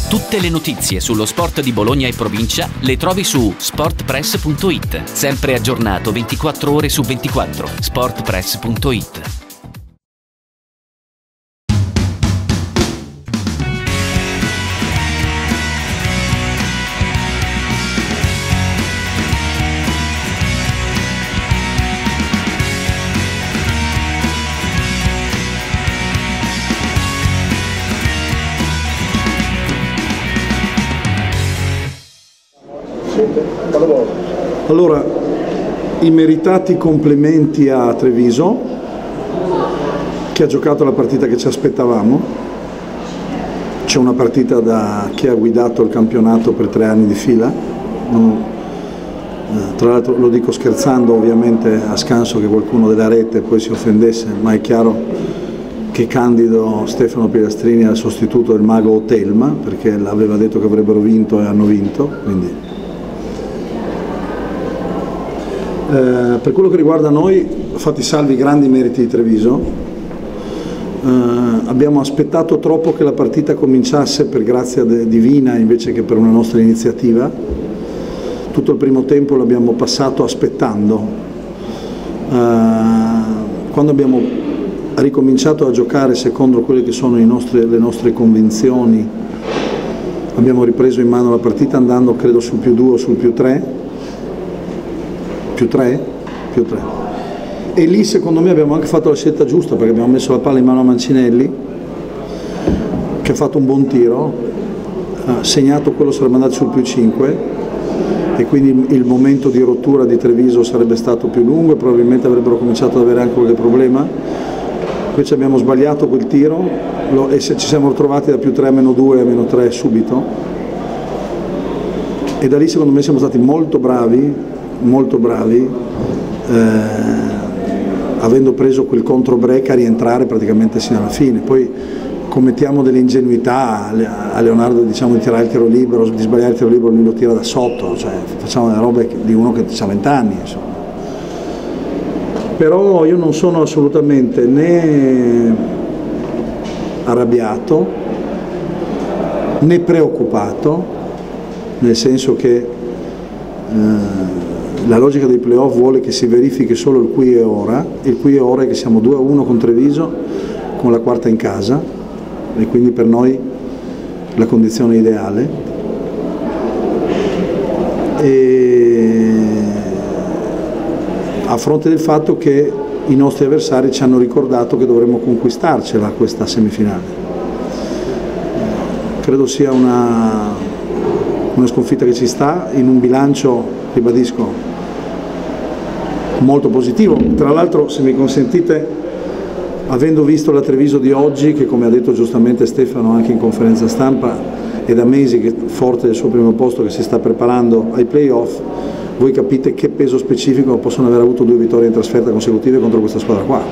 Tutte le notizie sullo sport di Bologna e provincia le trovi su sportpress.it. Sempre aggiornato 24 ore su 24. sportpress.it. Allora, i meritati complimenti a Treviso, che ha giocato la partita che ci aspettavamo. C'è una partita da chi ha guidato il campionato per 3 anni di fila. Tra l'altro lo dico scherzando, ovviamente, a scanso che qualcuno della rete poi si offendesse, ma è chiaro che candido Stefano Pilastrini al sostituto del mago Otelma, perché l'aveva detto che avrebbero vinto e hanno vinto. Quindi. Per quello che riguarda noi, fatti salvi i grandi meriti di Treviso, abbiamo aspettato troppo che la partita cominciasse per grazia divina invece che per una nostra iniziativa. Tutto il primo tempo l'abbiamo passato aspettando. Quando abbiamo ricominciato a giocare secondo quelle che sono le nostre convinzioni, abbiamo ripreso in mano la partita andando credo sul +2 o sul +3. Più 3? E lì secondo me abbiamo anche fatto la scelta giusta, perché abbiamo messo la palla in mano a Mancinelli, che ha fatto un buon tiro, ha segnato, quello sarebbe andato sul +5 e quindi il momento di rottura di Treviso sarebbe stato più lungo e probabilmente avrebbero cominciato ad avere anche qualche problema. Invece abbiamo sbagliato quel tiro e ci siamo ritrovati da +3 a -2 a -3 subito, e da lì secondo me siamo stati molto bravi, avendo preso quel contro break, a rientrare praticamente sino alla fine. Poi commettiamo delle ingenuità, a Leonardo diciamo di tirare il tiro libero, di sbagliare il tiro libero, lui lo tira da sotto, cioè facciamo delle robe di uno che ha 20 anni, insomma. Però io non sono assolutamente né arrabbiato né preoccupato, nel senso che la logica dei playoff vuole che si verifichi solo il qui e ora. Il qui e ora è che siamo 2-1 con Treviso, con la quarta in casa, e quindi per noi la condizione ideale. E a fronte del fatto che i nostri avversari ci hanno ricordato che dovremmo conquistarcela questa semifinale. Credo sia una sconfitta che ci sta in un bilancio, ribadisco, molto positivo. Tra l'altro, se mi consentite, avendo visto la Treviso di oggi, che come ha detto giustamente Stefano anche in conferenza stampa, è da mesi che forte del suo primo posto, che si sta preparando ai playoff, voi capite che peso specifico possono aver avuto 2 vittorie in trasferta consecutive contro questa squadra qua.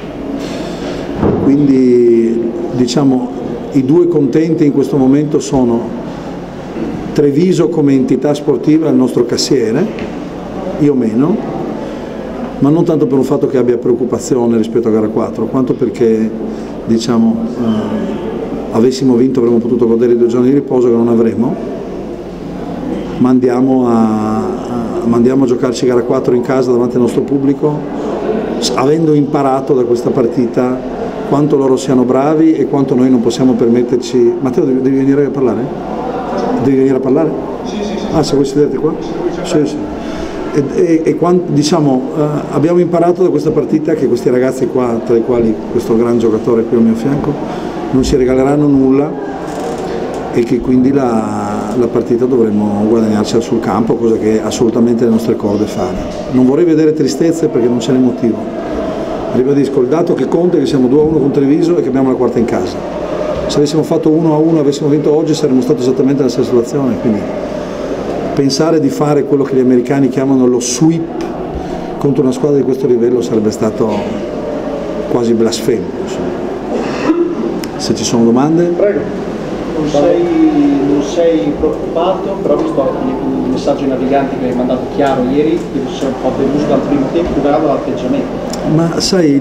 Quindi diciamo i due contenti in questo momento sono Treviso come entità sportiva, il nostro cassiere, io meno, ma non tanto per un fatto che abbia preoccupazione rispetto a gara 4, quanto perché diciamo avessimo vinto avremmo potuto godere di 2 giorni di riposo che non avremo, ma andiamo a giocarci gara 4 in casa davanti al nostro pubblico, avendo imparato da questa partita quanto loro siano bravi e quanto noi non possiamo permetterci. Matteo, devi venire a parlare? Devi venire a parlare? Sì. Ah, se vuoi sederti qua? Sì. Diciamo, abbiamo imparato da questa partita che questi ragazzi qua, tra i quali questo gran giocatore qui al mio fianco, non si regaleranno nulla e che quindi la partita dovremmo guadagnarcela sul campo, cosa che è assolutamente le nostre corde fare. Non vorrei vedere tristezze perché non ce n'è motivo. Ribadisco, il dato che conta è che siamo 2-1 con Treviso e che abbiamo la quarta in casa. Se avessimo fatto 1-1 e avessimo vinto oggi saremmo stati esattamente nella stessa situazione, quindi pensare di fare quello che gli americani chiamano lo sweep contro una squadra di questo livello sarebbe stato quasi blasfemo. Se ci sono domande? Prego. Non sei preoccupato, però visto il messaggio ai naviganti che hai mandato chiaro ieri, che si è un po' deluso dal primo tempo, guardando l'atteggiamento. Ma sai,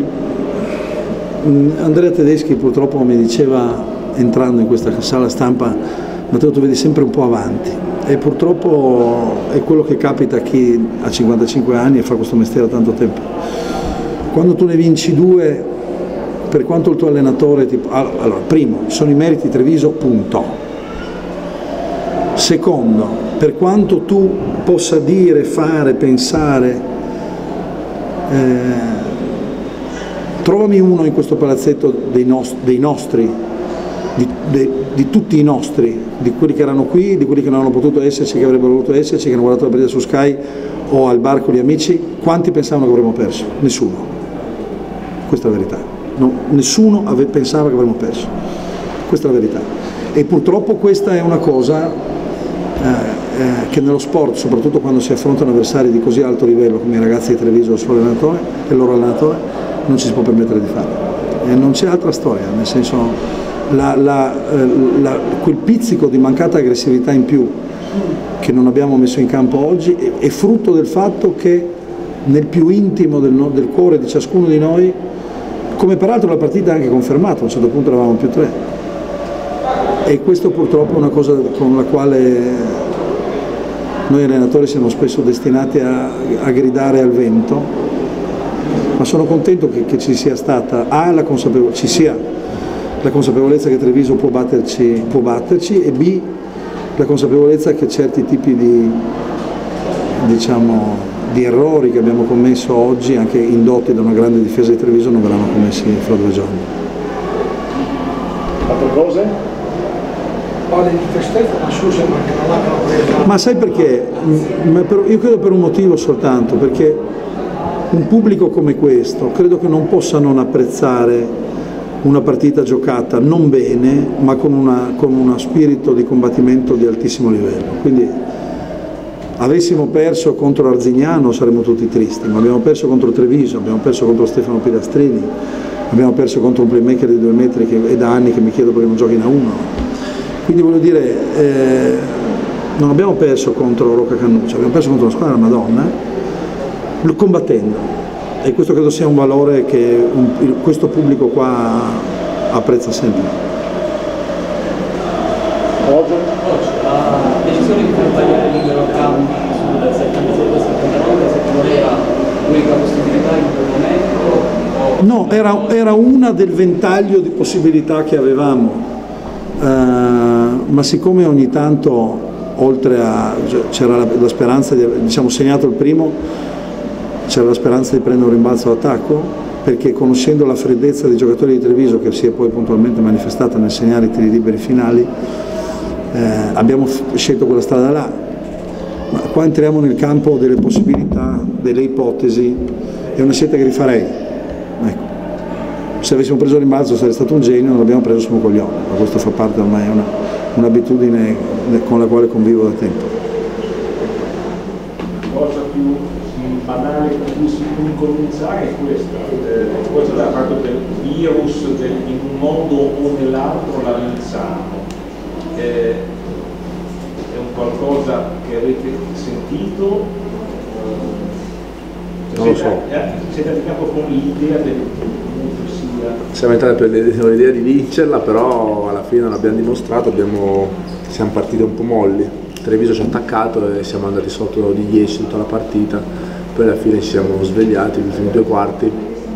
Andrea Tedeschi purtroppo mi diceva, entrando in questa sala stampa, Matteo, tu vedi sempre un po' avanti, e purtroppo è quello che capita a chi ha 55 anni e fa questo mestiere da tanto tempo. Quando tu ne vinci 2, per quanto il tuo allenatore allora, primo, sono i meriti Treviso, punto. Secondo, per quanto tu possa dire, fare, pensare, trovami uno in questo palazzetto dei nostri, di tutti i nostri, di quelli che erano qui, di quelli che non hanno potuto esserci, che avrebbero voluto esserci, che hanno guardato la partita su Sky o al bar con gli amici, quanti pensavano che avremmo perso? Nessuno. Questa è la verità. No, nessuno pensava che avremmo perso. Questa è la verità. E purtroppo questa è una cosa che nello sport, soprattutto quando si affrontano avversari di così alto livello come i ragazzi di Treviso e il loro allenatore, non ci si può permettere di fare. E non c'è altra storia, nel senso quel pizzico di mancata aggressività in più che non abbiamo messo in campo oggi è frutto del fatto che nel più intimo del cuore di ciascuno di noi, come peraltro la partita ha anche confermato, a un certo punto eravamo più 3, e questo purtroppo è una cosa con la quale noi allenatori siamo spesso destinati a gridare al vento, ma sono contento che ci sia stata la consapevolezza che Treviso può batterci, e B, la consapevolezza che certi tipi di errori che abbiamo commesso oggi, anche indotti da una grande difesa di Treviso, non verranno commessi fra 2 giorni. Altre cose? Ma sai perché? Io credo per un motivo soltanto, perché un pubblico come questo credo che non possa non apprezzare una partita giocata non bene, ma con uno spirito di combattimento di altissimo livello. Quindi avessimo perso contro Arzignano saremmo tutti tristi, ma abbiamo perso contro Treviso, abbiamo perso contro Stefano Pilastrini, abbiamo perso contro un playmaker di 2 metri che è da anni che mi chiedo perché non giochi a 1. Quindi voglio dire, non abbiamo perso contro Rocca Cannuccia, abbiamo perso contro la squadra della Madonna, combattendo, e questo credo sia un valore che questo pubblico qua apprezza sempre. La decisione di far tagliare libero campi sul 76-79, se voleva l'unica possibilità in quel momento? No, era una del ventaglio di possibilità che avevamo. Ma siccome ogni tanto, oltre c'era la speranza di, segnato il primo, c'era la speranza di prendere un rimbalzo d'attacco, perché conoscendo la freddezza dei giocatori di Treviso, che si è poi puntualmente manifestata nel segnare i tiri liberi finali, abbiamo scelto quella strada là. Ma qua entriamo nel campo delle possibilità, delle ipotesi, è una scelta che rifarei. Ecco. Se avessimo preso il rimbalzo sarebbe stato un genio, non l'abbiamo preso su un coglione, ma questo fa parte ormai, è un'abitudine con la quale convivo da tempo. La cosa più banale con cui si può incominciare è questa, questo è il fatto del virus in un modo o nell'altro la vinciamo. È un qualcosa che avete sentito? Non lo so. Siete arrivati con l'idea del siamo entrati per l'idea di vincerla, però alla fine non l'abbiamo dimostrato, siamo partiti un po' molli. Treviso ci ha attaccato e siamo andati sotto di 10 tutta la partita, poi alla fine ci siamo svegliati gli ultimi 2 quarti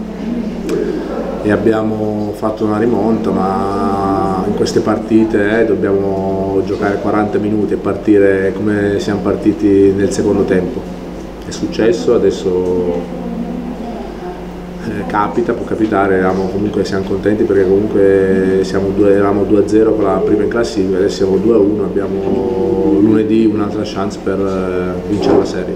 e abbiamo fatto una rimonta, ma in queste partite dobbiamo giocare 40 minuti e partire come siamo partiti nel secondo tempo. È successo, adesso capita, può capitare, comunque siamo contenti perché comunque eravamo 2-0 con la prima in classifica, adesso siamo 2-1, abbiamo lunedì un'altra chance per vincere la serie.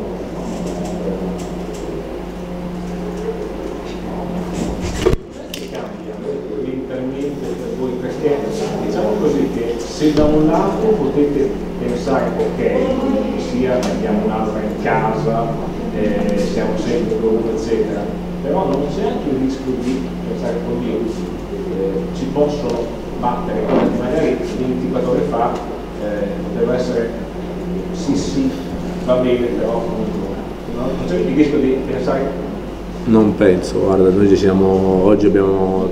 Mentalmente per voi, perché diciamo così che se da un lato potete pensare ok, sia abbiamo un'altra in casa, siamo sempre con uno eccetera, però non c'è anche il rischio di pensare così, ci possono battere, magari 24 ore fa poteva essere sì va bene, però non c'è il rischio di pensare Non penso, guarda, noi oggi abbiamo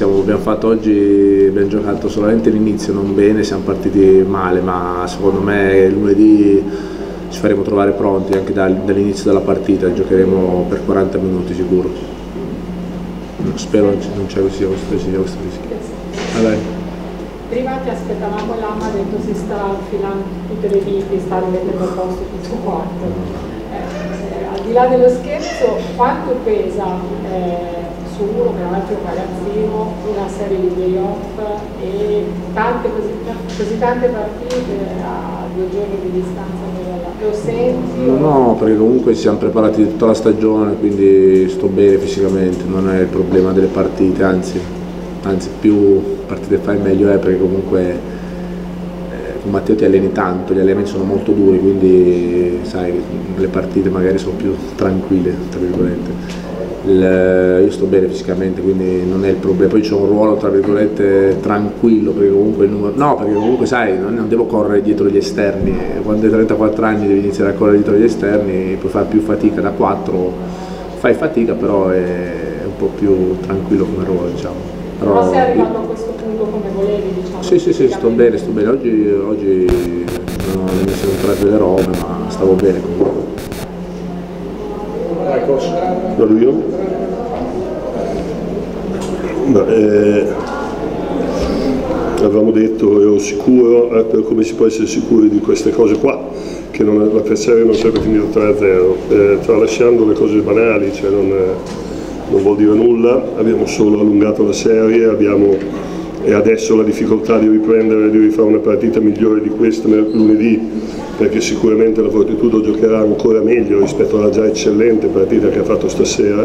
giocato solamente l'inizio, non bene, siamo partiti male, ma secondo me lunedì ci faremo trovare pronti anche dall'inizio della partita, giocheremo per 40 minuti sicuro. Spero non sia questo rischio. Prima ti aspettavamo, l'AMA ha detto si sta affilando tutte le viti, sta rimettendo a posto questo quarto. Al di là dello scherzo, quanto pesa su uno che è un altro ragazzino una serie di playoff e così tante partite a 2 giorni di distanza? Lo senti? No, perché comunque ci siamo preparati tutta la stagione, quindi sto bene fisicamente, non è il problema delle partite, anzi più partite fai meglio è, perché comunque con Matteo ti alleni tanto, gli allenamenti sono molto duri, quindi sai, le partite magari sono più tranquille, tra virgolette. Io sto bene fisicamente, quindi non è il problema. Poi c'è un ruolo, tra virgolette, tranquillo, perché comunque il numero... No, perché comunque sai, non devo correre dietro gli esterni, quando hai 34 anni devi iniziare a correre dietro gli esterni, puoi fare più fatica, da 4 fai fatica, però è un po' più tranquillo come ruolo, diciamo. Però sei arrivato a questo punto come volevi, diciamo? Sì, sto bene. Oggi non mi sono entrate delle robe, ma stavo bene comunque. Vado io? Avevamo detto, ero sicuro, per come si può essere sicuri di queste cose qua, che la serie non sarebbe finita 3-0, tralasciando le cose banali, cioè non vuol dire nulla, abbiamo solo allungato la serie, e adesso la difficoltà di riprendere e di rifare una partita migliore di questa lunedì, perché sicuramente la Fortitudo giocherà ancora meglio rispetto alla già eccellente partita che ha fatto stasera.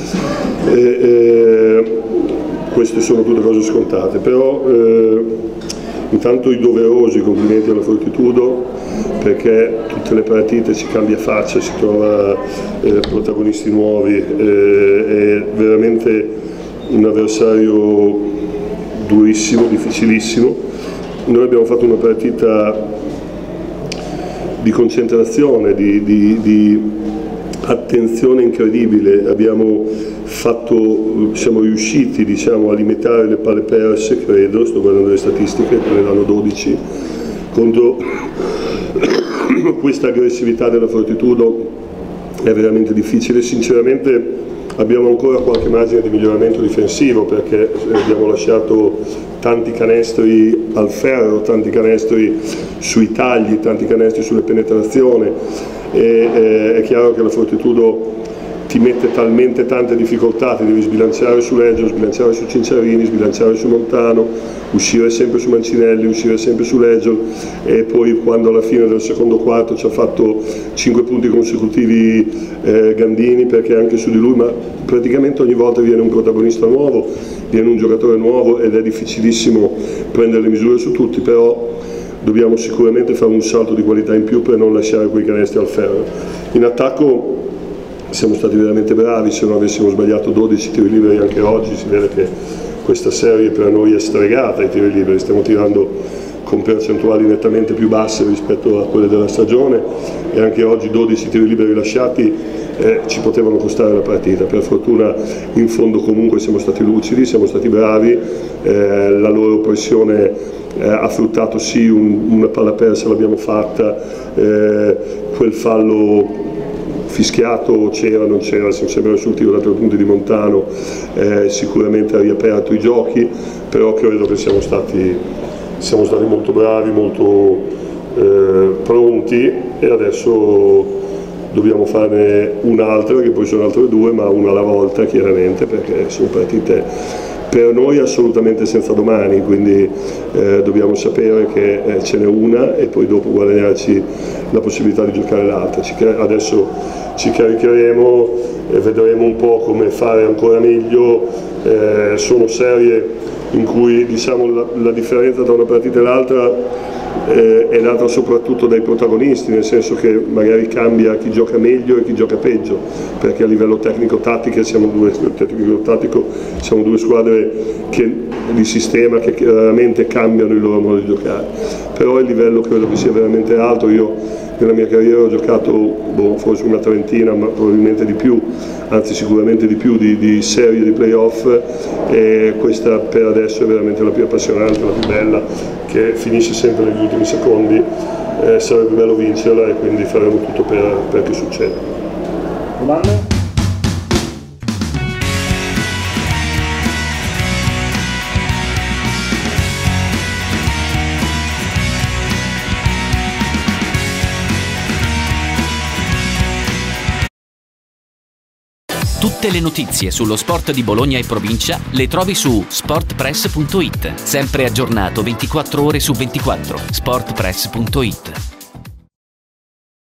Queste sono tutte cose scontate, però intanto i doverosi complimenti alla Fortitudo, perché tutte le partite ci cambia faccia, si trova protagonisti nuovi, è veramente un avversario durissimo, difficilissimo. Noi abbiamo fatto una partita di concentrazione, di attenzione incredibile, siamo riusciti, diciamo, a limitare le palle perse, credo, sto guardando le statistiche, ne danno 12, contro questa aggressività della Fortitudo è veramente difficile. Sinceramente abbiamo ancora qualche margine di miglioramento difensivo, perché abbiamo lasciato tanti canestri al ferro, tanti canestri sui tagli, tanti canestri sulle penetrazioni, e è chiaro che la Fortitudo ti mette talmente tante difficoltà, ti devi sbilanciare su Leggio, sbilanciare su Cinciarini, sbilanciare su Montano, uscire sempre su Mancinelli, uscire sempre su Leggio, e poi quando alla fine del secondo quarto ci ha fatto 5 punti consecutivi Gandini, perché anche su di lui, ma praticamente ogni volta viene un protagonista nuovo, viene un giocatore nuovo ed è difficilissimo prendere le misure su tutti, però dobbiamo sicuramente fare un salto di qualità in più per non lasciare quei canestri al ferro. In attacco siamo stati veramente bravi, se non avessimo sbagliato 12 tiri liberi anche oggi, si vede che questa serie per noi è stregata ai tiri liberi, stiamo tirando con percentuali nettamente più basse rispetto a quelle della stagione, e anche oggi 12 tiri liberi lasciati ci potevano costare la partita. Per fortuna in fondo comunque siamo stati lucidi, siamo stati bravi, la loro pressione ha fruttato sì una palla persa, l'abbiamo fatta, quel fallo fischiato c'era, non c'era, siamo sempre sul tiro da 3 punti di Montano, sicuramente ha riaperto i giochi, però credo che siamo stati molto bravi, molto pronti, e adesso dobbiamo farne un'altra, che poi sono altre 2, ma una alla volta chiaramente, perché sono partite per noi assolutamente senza domani, quindi dobbiamo sapere che ce n'è una e poi dopo guadagnarci la possibilità di giocare l'altra. Adesso ci caricheremo e vedremo un po' come fare ancora meglio. Sono serie in cui, diciamo, la differenza tra una partita e l'altra è data soprattutto dai protagonisti, nel senso che magari cambia chi gioca meglio e chi gioca peggio, perché a livello tecnico-tattico siamo due squadre che di sistema che chiaramente cambiano il loro modo di giocare, però il livello credo che sia veramente alto. Io nella mia carriera ho giocato forse una trentina, ma probabilmente di più, anzi sicuramente di più, di serie di playoff, e questa per adesso è veramente la più appassionante, la più bella, che finisce sempre negli ultimi secondi. Sarebbe bello vincerla e quindi faremo tutto per che succeda. Domande? Tutte le notizie sullo sport di Bologna e provincia le trovi su sportpress.it. Sempre aggiornato 24 ore su 24. sportpress.it